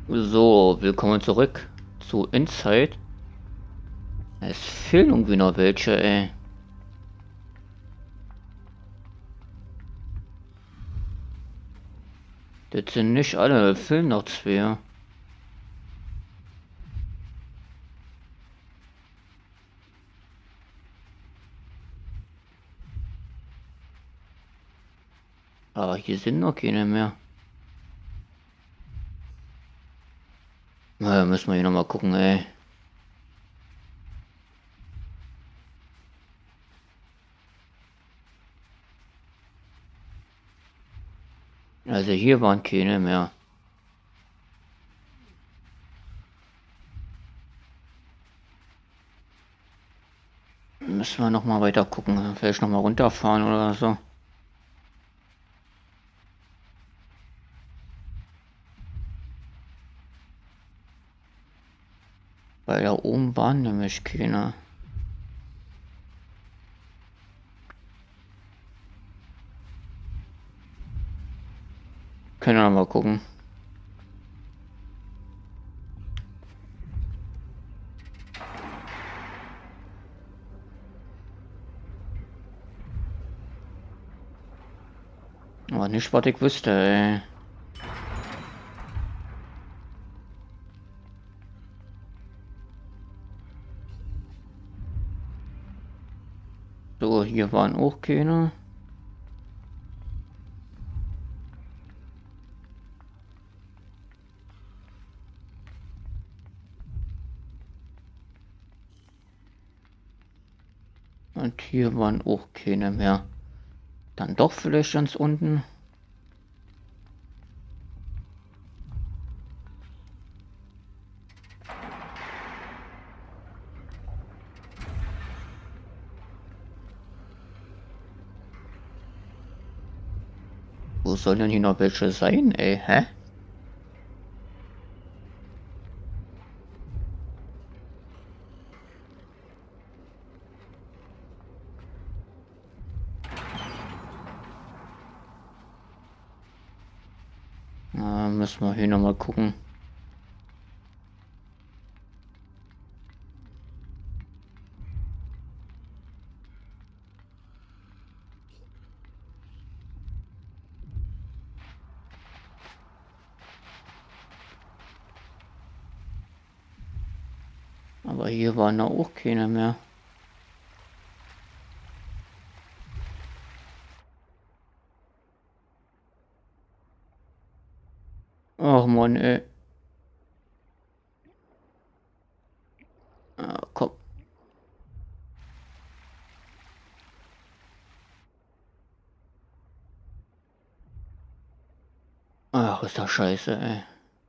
So, willkommen zurück zu Inside. Es fehlen irgendwie noch welche, ey. Das sind nicht alle, es fehlen noch zwei. Aber hier sind noch keine mehr. Na, müssen wir hier nochmal gucken, ey. Also hier waren keine mehr. Müssen wir nochmal weiter gucken. Vielleicht nochmal runterfahren oder so. Weil da oben waren nämlich keine. Können wir noch mal gucken. Aber nicht, was ich wüsste, ey. So, hier waren auch keine. Und hier waren auch keine mehr. Dann doch vielleicht ganz unten. Wo sollen denn hier noch welche sein, ey? Hä? Müssen wir hier nochmal gucken. Aber hier waren da auch keine mehr. Ach Mann, ey. Komm. Ach, ist das scheiße, ey.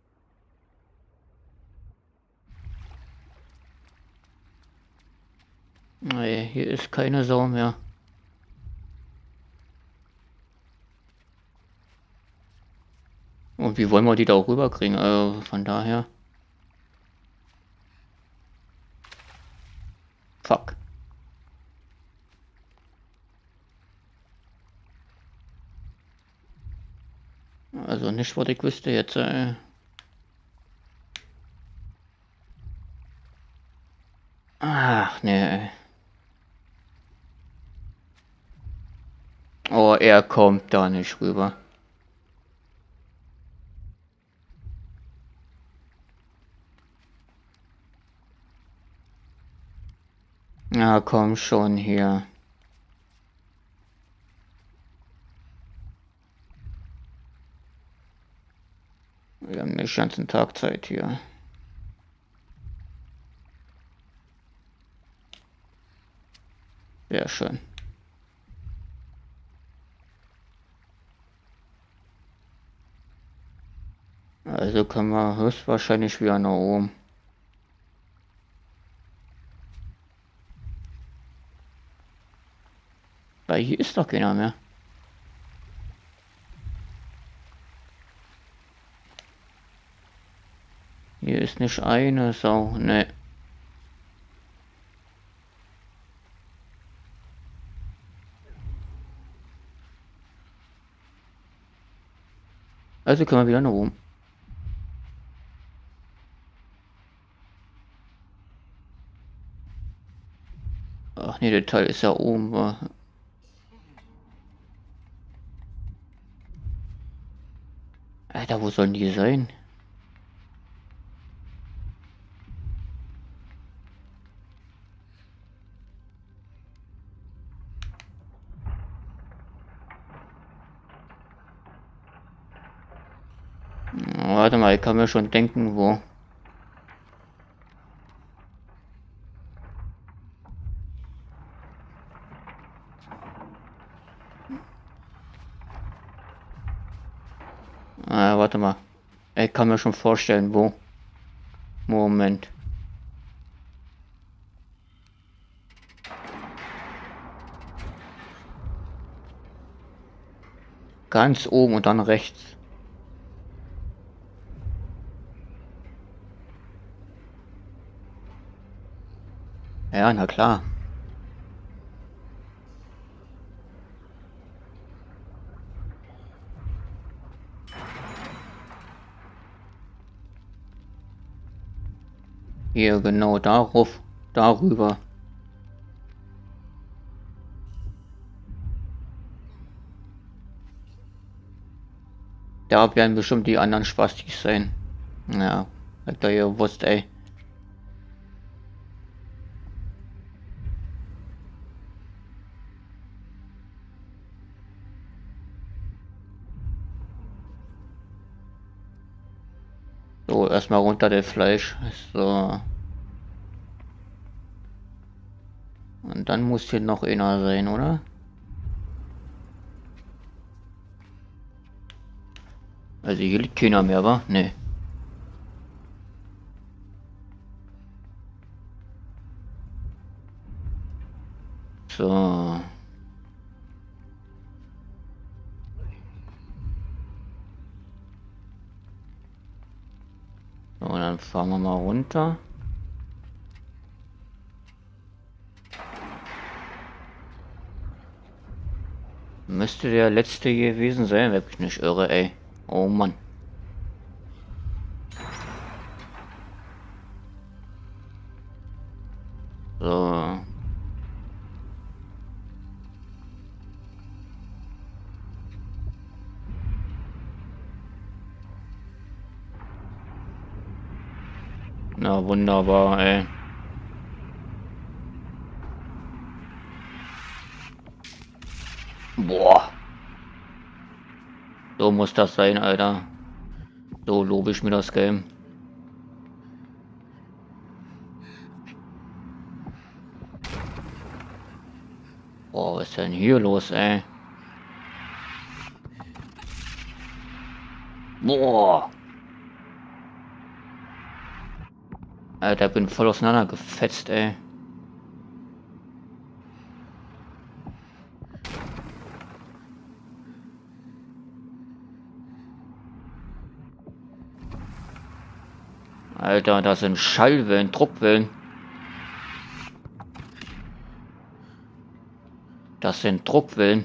Nee, hier ist keine Sau mehr. Und wie wollen wir die da auch rüberkriegen? Also von daher. Fuck. Also nicht, was ich wüsste jetzt, ey. Ach, nee. Oh, er kommt da nicht rüber. Ja, komm schon hier. Wir haben nicht den ganzen Tag Zeit hier. Sehr schön. Also können wir höchstwahrscheinlich wieder nach oben. Weil hier ist doch keiner mehr. Hier ist nicht eine Sau, ne. Also können wir wieder nach oben. Ach nee, der Teil ist ja oben. Alter, wo sollen die sein? Warte mal, ich kann mir schon denken, wo. Warte mal. Ich kann mir schon vorstellen, wo. Moment. Ganz oben und dann rechts. Ja, na klar. Hier, genau, darauf, darüber. Da werden bestimmt die anderen Spastis sein. Ja, habt ihr ja gewusst, ey. So, erstmal runter das Fleisch. So. Und dann muss hier noch einer sein, oder? Also hier liegt keiner mehr, wa? Nee. So. So, dann fahren wir mal runter. Müsste der letzte gewesen sein, wenn ich nicht irre, ey. Oh Mann. So. Na wunderbar, ey. Boah. So muss das sein, Alter. So lobe ich mir das Game. Boah, was ist denn hier los, ey? Boah. Alter, bin voll auseinandergefetzt, ey. Alter, das sind Schallwellen, Druckwellen. Das sind Druckwellen.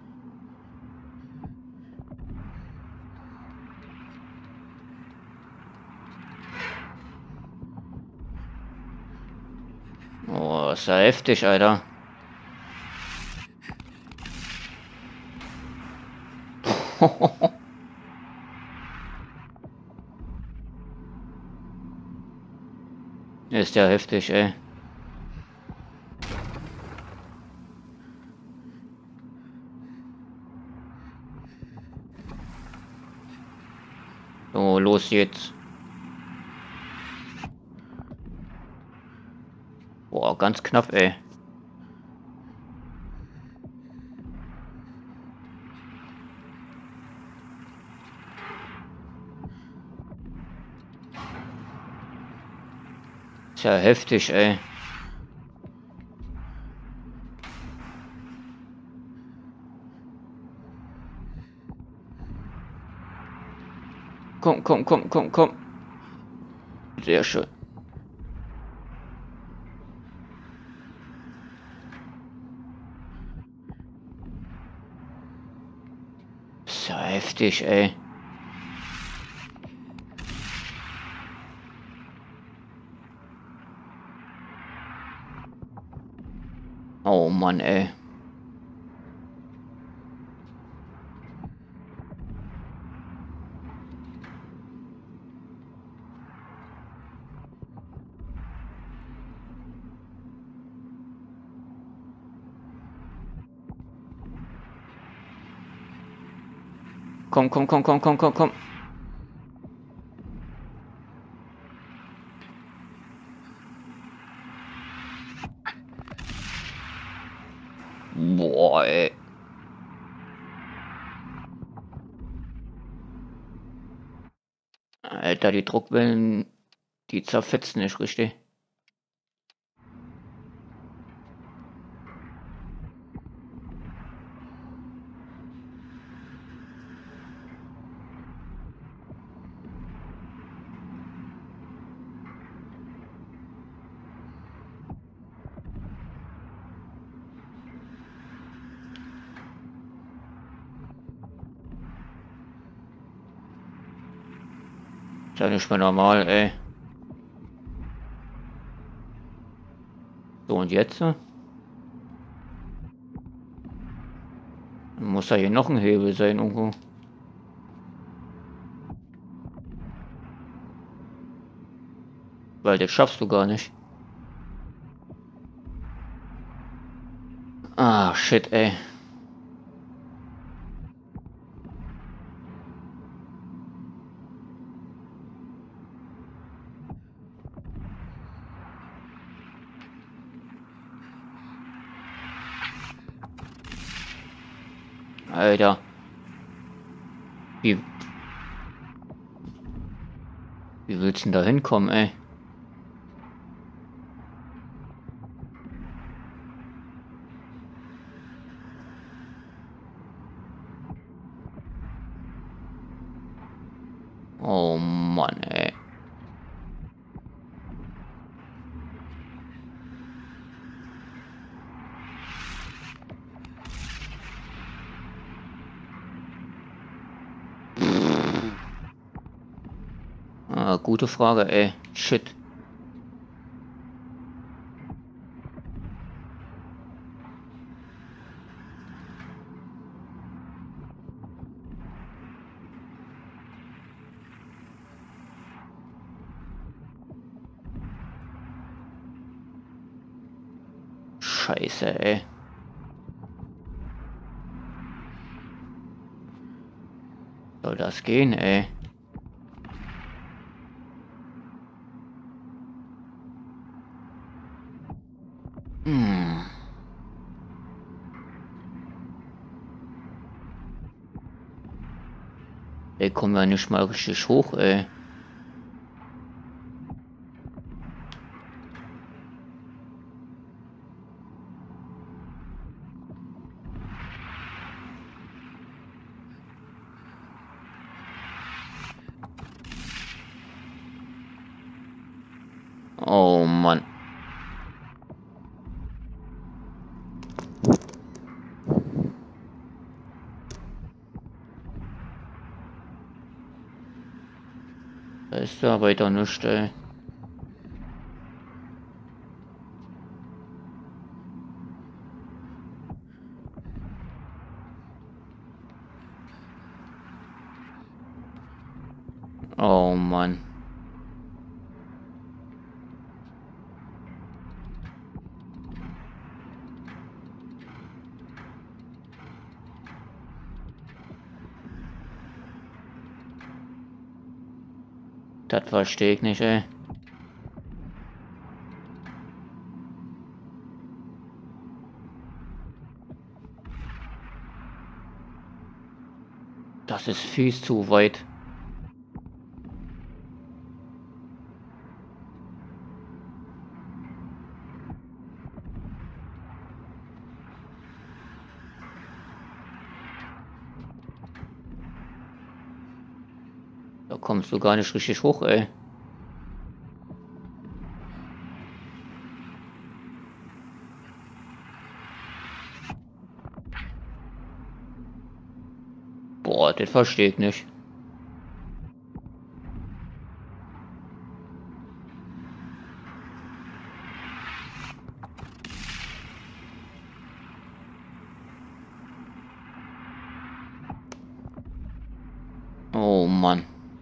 Oh, ist ja heftig, Alter. Ist ja heftig, ey. So, los jetzt. Boah, ganz knapp, ey. Ist ja heftig, ey. Komm, komm, komm, komm, komm. Sehr schön. Ist ja heftig, ey. Oh Mann, ey. Komm, komm, komm, komm, komm, komm, komm. Boah, ey. Alter, die Druckwellen, die zerfetzen nicht richtig. Ist ja nicht mehr normal, ey. So, und jetzt? Muss da hier noch ein Hebel sein irgendwo. Weil das schaffst du gar nicht. Ah, shit, ey. Alter. Wie, wie willst du denn da hinkommen, ey? Oh Mann, ey. Ah, gute Frage, ey. Shit. Scheiße, ey. Soll das gehen, ey? Hm. Ey, kommen wir nicht mal richtig hoch, ey. Oh Mann. Da ist ja weiter nichts, ey. Oh Mann. Das verstehe ich nicht, ey. Das ist viel zu weit. Da kommst du gar nicht richtig hoch, ey. Boah, das verstehe ich nicht. Oh Mann.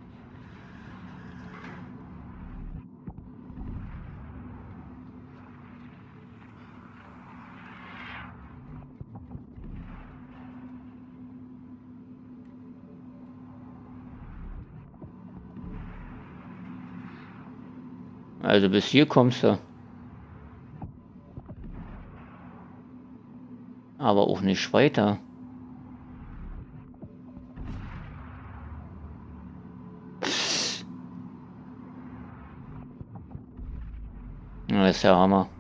Also bis hier kommst du. Aber auch nicht weiter. Das ist ja Hammer.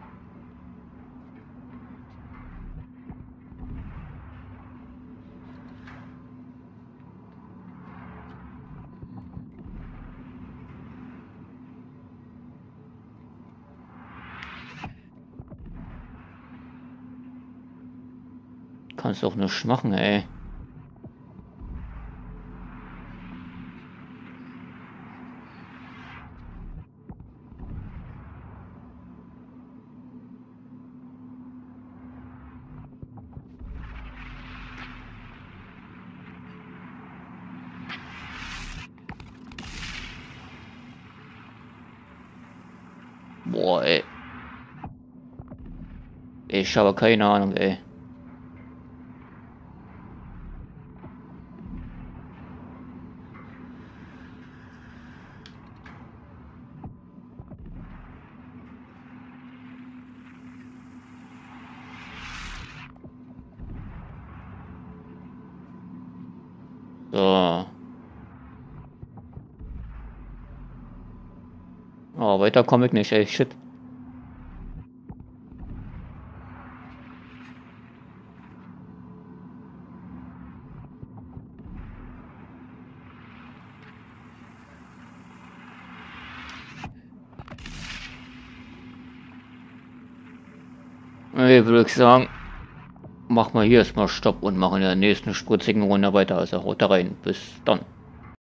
Kannst doch nicht machen, ey. Boah, ey. Ich habe keine Ahnung, ey. So. Oh, weiter komme ich nicht, ey. Shit. Ich würde sagen, mach mal hier erstmal Stopp und machen in der nächsten spritzigen Runde weiter. Also haut da rein. Bis dann.